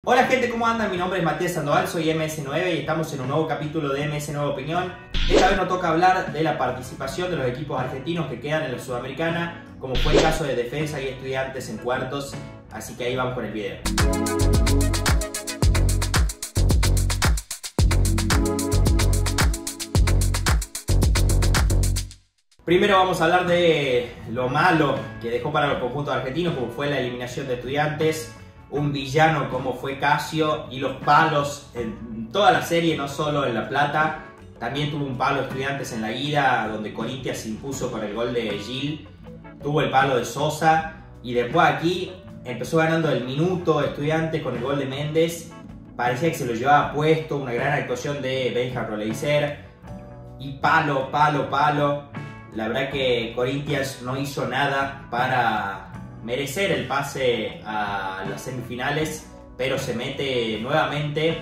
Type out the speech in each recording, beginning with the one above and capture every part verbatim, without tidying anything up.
Hola gente, ¿cómo andan? Mi nombre es Matías Sandoval, soy M S nueve y estamos en un nuevo capítulo de M S nueve Opinión. Esta vez nos toca hablar de la participación de los equipos argentinos que quedan en la Sudamericana, como fue el caso de Defensa y Estudiantes en cuartos, así que ahí vamos con el video. Primero vamos a hablar de lo malo que dejó para los conjuntos argentinos, como fue la eliminación de Estudiantes, un villano como fue Casio y los palos en toda la serie, no solo en La Plata. También tuvo un palo Estudiantes en la ida, donde Corinthians se impuso con el gol de Gil. Tuvo el palo de Sosa y después aquí empezó ganando el minuto Estudiantes con el gol de Méndez. Parecía que se lo llevaba puesto, una gran actuación de Benja Roleiser. Y palo, palo, palo. La verdad que Corinthians no hizo nada para merecer el pase a las semifinales, pero se mete nuevamente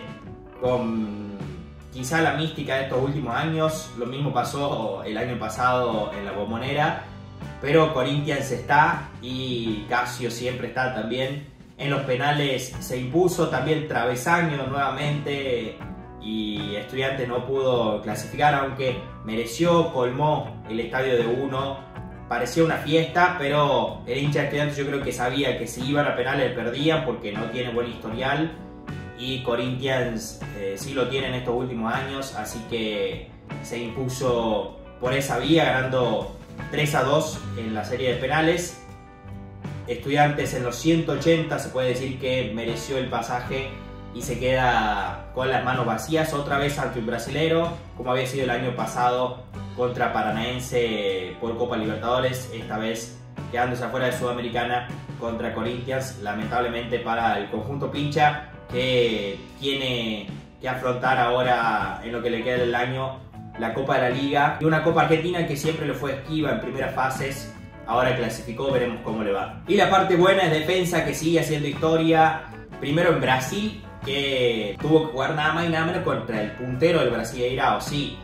con quizá la mística de estos últimos años. Lo mismo pasó el año pasado en la Bombonera, pero Corinthians está y Casio siempre está también. En los penales se impuso también Travesaño nuevamente y Estudiantes no pudo clasificar, aunque mereció, colmó el estadio de uno. Parecía una fiesta, pero el hincha de Estudiantes yo creo que sabía que si iban a penales perdían porque no tiene buen historial, y Corinthians eh, sí lo tiene en estos últimos años, así que se impuso por esa vía ganando tres a dos en la serie de penales. Estudiantes en los ciento ochenta se puede decir que mereció el pasaje y se queda con las manos vacías otra vez ante un brasilero, como había sido el año pasado contra Paranaense por Copa Libertadores, esta vez quedándose afuera de Sudamericana contra Corinthians, lamentablemente para el conjunto pincha, que tiene que afrontar ahora en lo que le queda del año la Copa de la Liga y una Copa Argentina que siempre le fue esquiva en primeras fases. Ahora clasificó, veremos cómo le va. Y la parte buena es Defensa, que sigue haciendo historia, primero en Brasil, que tuvo que jugar nada más y nada menos contra el puntero del Brasileirao, sí,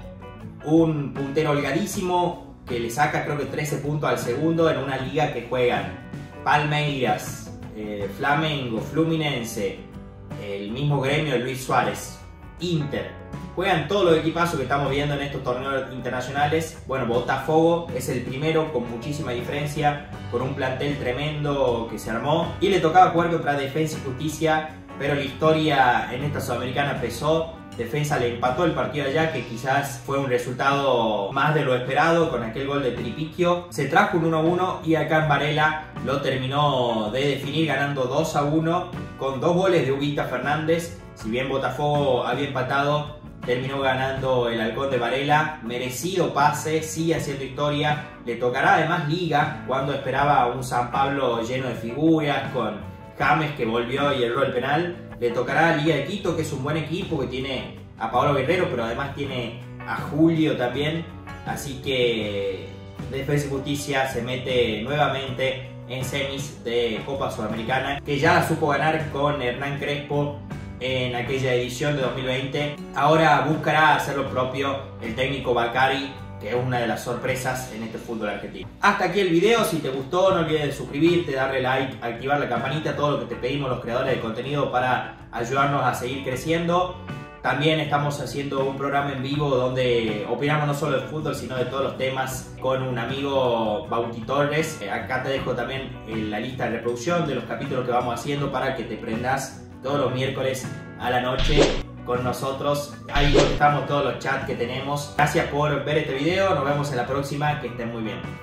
un puntero holgadísimo que le saca creo que trece puntos al segundo en una liga que juegan Palmeiras, eh, Flamengo, Fluminense, el mismo Gremio de Luis Suárez, Inter, juegan todos los equipazos que estamos viendo en estos torneos internacionales. Bueno, Botafogo es el primero con muchísima diferencia, con un plantel tremendo que se armó, y le tocaba jugar contra Defensa y Justicia, pero la historia en esta Sudamericana pesó. Defensa le empató el partido allá, que quizás fue un resultado más de lo esperado con aquel gol de Tripiquio. Se trajo un uno a uno y acá en Varela lo terminó de definir ganando dos a uno con dos goles de Huguita Fernández. Si bien Botafogo había empatado, terminó ganando el Halcón de Varela. Merecido pase, sigue haciendo historia. Le tocará además Liga, cuando esperaba un San Pablo lleno de figuras, con James que volvió y erró el penal. Le tocará Liga de Quito, que es un buen equipo, que tiene a Paolo Guerrero, pero además tiene a Julio también. Así que Defensa y Justicia se mete nuevamente en semis de Copa Sudamericana, que ya la supo ganar con Hernán Crespo en aquella edición de dos mil veinte. Ahora buscará hacer lo propio el técnico Bacari, que es una de las sorpresas en este fútbol argentino. Hasta aquí el video. Si te gustó, no olvides de suscribirte, darle like, activar la campanita, todo lo que te pedimos los creadores de contenido para ayudarnos a seguir creciendo. También estamos haciendo un programa en vivo donde opinamos no solo de fútbol, sino de todos los temas con un amigo, Bauti Torres. Acá te dejo también la lista de reproducción de los capítulos que vamos haciendo para que te prendas todos los miércoles a la noche con nosotros. Ahí contestamos todos los chats que tenemos. Gracias por ver este video, nos vemos en la próxima, que estén muy bien.